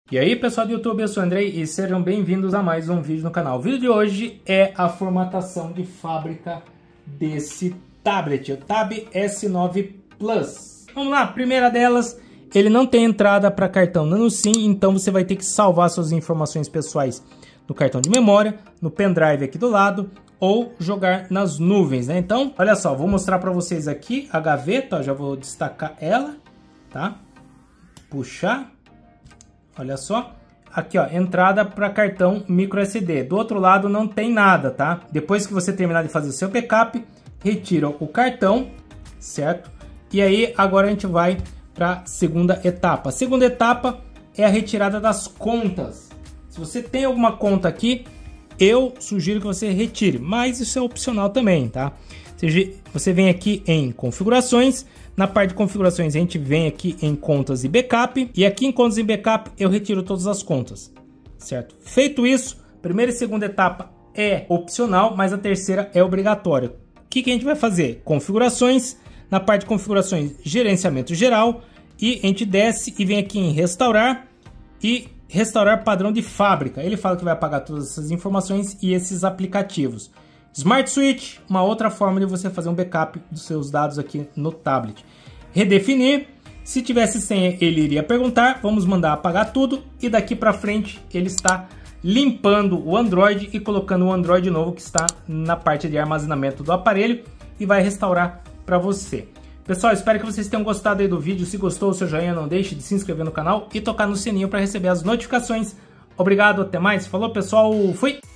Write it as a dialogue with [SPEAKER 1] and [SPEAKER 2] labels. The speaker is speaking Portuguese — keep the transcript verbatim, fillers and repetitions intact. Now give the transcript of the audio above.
[SPEAKER 1] E aí pessoal do YouTube, eu sou o Andrei e sejam bem-vindos a mais um vídeo no canal. O vídeo de hoje é a formatação de fábrica desse tablet, o Tab S nove Plus. Vamos lá, primeira delas, ele não tem entrada para cartão nano SIM, então você vai ter que salvar suas informações pessoais no cartão de memória, no pendrive aqui do lado, ou jogar nas nuvens, né? Então, olha só, vou mostrar para vocês aqui a gaveta, ó, já vou destacar ela, tá? Puxar. Olha só, aqui ó, entrada para cartão micro S D. Do outro lado não tem nada, tá? Depois que você terminar de fazer o seu backup, retira o cartão, certo? E aí agora a gente vai para a segunda etapa. A segunda etapa é a retirada das contas. Se você tem alguma conta aqui, eu sugiro que você retire, mas isso é opcional também, tá? Você vem aqui em configurações. Na parte de configurações a gente vem aqui em contas e backup, e aqui em contas e backup eu retiro todas as contas, certo? Feito isso, primeira e segunda etapa é opcional, mas a terceira é obrigatória. O que que a gente vai fazer? Configurações, na parte de configurações, gerenciamento geral, e a gente desce e vem aqui em restaurar e restaurar padrão de fábrica. Ele fala que vai apagar todas essas informações e esses aplicativos. Smart Switch, uma outra forma de você fazer um backup dos seus dados aqui no tablet. Redefinir, se tivesse senha ele iria perguntar, vamos mandar apagar tudo e daqui para frente ele está limpando o Android e colocando o Android novo que está na parte de armazenamento do aparelho e vai restaurar para você. Pessoal, espero que vocês tenham gostado aí do vídeo. Se gostou, o seu joinha, não deixe de se inscrever no canal e tocar no sininho para receber as notificações. Obrigado, até mais. Falou pessoal, fui!